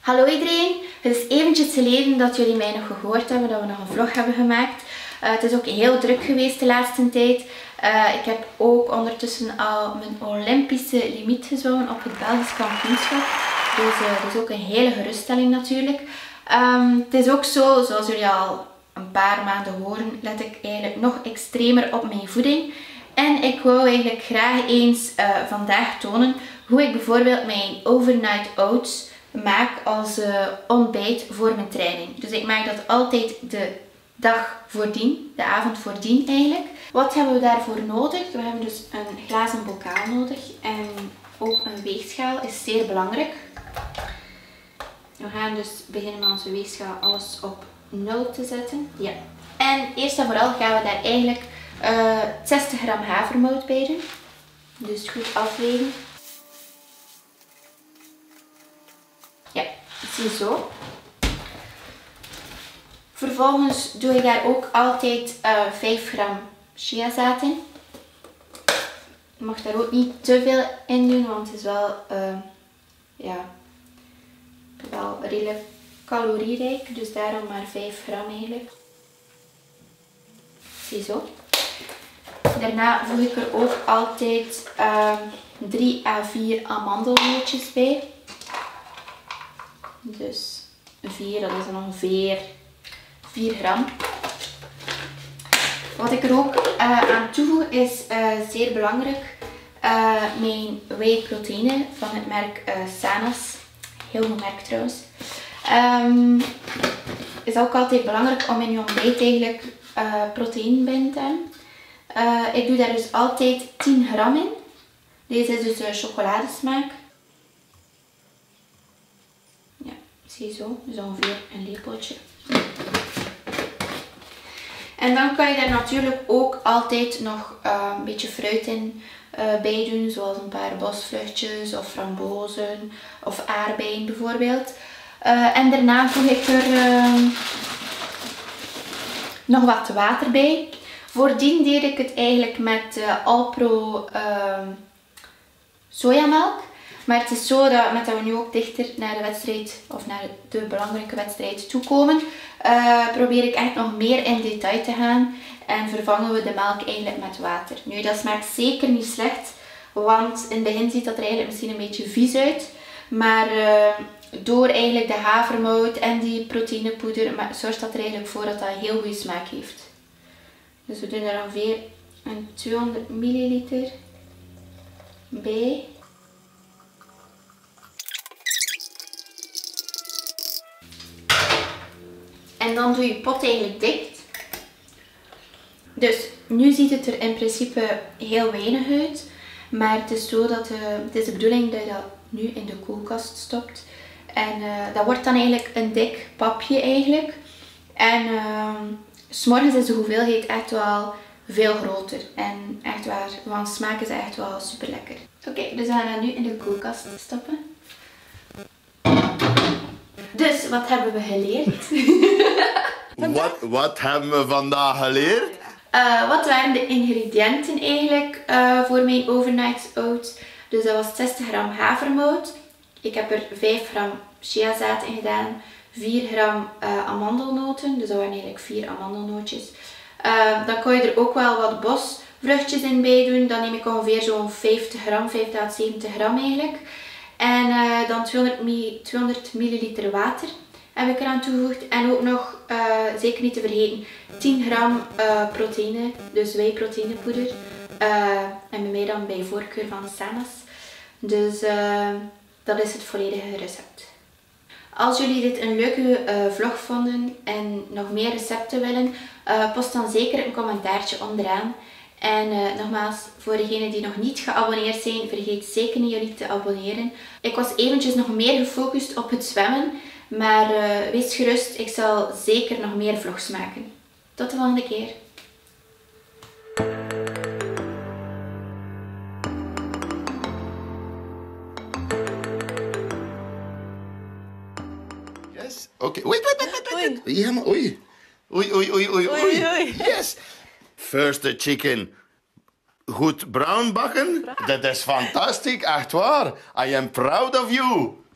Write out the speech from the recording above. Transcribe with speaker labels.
Speaker 1: Hallo iedereen, het is eventjes geleden dat jullie mij nog gehoord hebben, dat we nog een vlog hebben gemaakt. Het is ook heel druk geweest de laatste tijd. Ik heb ook ondertussen al mijn Olympische limiet gezwommen op het Belgisch kampioenschap. Dus dat is ook een hele geruststelling natuurlijk. Het is ook zo, zoals jullie al een paar maanden horen, let ik eigenlijk nog extremer op mijn voeding. En ik wou eigenlijk graag eens vandaag tonen hoe ik bijvoorbeeld mijn overnight oats maak als ontbijt voor mijn training. Dus ik maak dat altijd de dag voordien, de avond voordien eigenlijk. Wat hebben we daarvoor nodig? We hebben dus een glazen bokaal nodig en ook een weegschaal is zeer belangrijk. We gaan dus beginnen met onze weegschaal alles op 0 te zetten. Ja. En eerst en vooral gaan we daar eigenlijk 60 gram havermout bij doen. Dus goed afwegen. Ja, ziezo. Vervolgens doe ik daar ook altijd 5 gram chiazaad in. Je mag daar ook niet te veel in doen, want het is wel, wel redelijk calorierijk. Dus daarom maar 5 gram eigenlijk. Ziezo. Daarna voeg ik er ook altijd 3 à 4 amandelnootjes bij. Dus 4, dat is dan ongeveer 4 gram. Wat ik er ook aan toevoeg is zeer belangrijk. Mijn whey proteïne van het merk Sanas. Heel goed merk trouwens. Is ook altijd belangrijk om in je ontbijt eigenlijk proteïne bij te hebben. Ik doe daar dus altijd 10 gram in. Deze is dus chocoladesmaak. Ja, zie je zo. Dus ongeveer een lepeltje. En dan kan je daar natuurlijk ook altijd nog een beetje fruit in bij doen. Zoals een paar bosvruchtjes of frambozen of aardbeien bijvoorbeeld. En daarna voeg ik er nog wat water bij. Voordien deed ik het eigenlijk met Alpro sojamelk. Maar het is zo dat met dat we nu ook dichter naar de wedstrijd of naar de belangrijke wedstrijd toekomen, probeer ik echt nog meer in detail te gaan en vervangen we de melk eigenlijk met water. Nu, dat smaakt zeker niet slecht, want in het begin ziet dat er eigenlijk misschien een beetje vies uit. Maar door eigenlijk de havermout en die proteïnepoeder zorgt dat er eigenlijk voor dat dat een heel goede smaak heeft. Dus we doen er ongeveer een 200 milliliter bij. En dan doe je pot eigenlijk dicht. Dus nu ziet het er in principe heel weinig uit. Maar het is zo dat het is de bedoeling dat je dat nu in de koelkast stopt. En dat wordt dan eigenlijk een dik papje eigenlijk. En 's morgens is de hoeveelheid echt wel veel groter. En echt waar, van smaak is echt wel super lekker. Oké, dus we gaan dat nu in de koelkast stoppen. Dus, wat hebben we geleerd?
Speaker 2: Wat hebben we vandaag geleerd?
Speaker 1: Wat waren de ingrediënten eigenlijk voor mijn overnight oats? Dus dat was 60 gram havermout. Ik heb er 5 gram chiazaad in gedaan. 4 gram amandelnoten. Dus dat waren eigenlijk 4 amandelnootjes. Dan kan je er ook wel wat bosvruchtjes in bij doen. Dan neem ik ongeveer zo'n 50 gram, 50 à 70 gram eigenlijk. En dan 200 milliliter water heb ik eraan toegevoegd. En ook nog, zeker niet te vergeten, 10 gram proteïne, dus whey proteïnepoeder. En bij mij dan bij voorkeur van Sanas. Dus dat is het volledige recept. Als jullie dit een leuke vlog vonden en nog meer recepten willen, post dan zeker een commentaartje onderaan. En nogmaals, voor degenen die nog niet geabonneerd zijn, vergeet zeker niet jullie te abonneren. Ik was eventjes nog meer gefocust op het zwemmen, maar wees gerust, ik zal zeker nog meer vlogs maken. Tot de volgende keer.
Speaker 2: Yes. Oké. Wait. Ja, oei. Oei. Yes. First the chicken. Goed bruin bakken. Dat is fantastisch, echt waar. I am proud of you.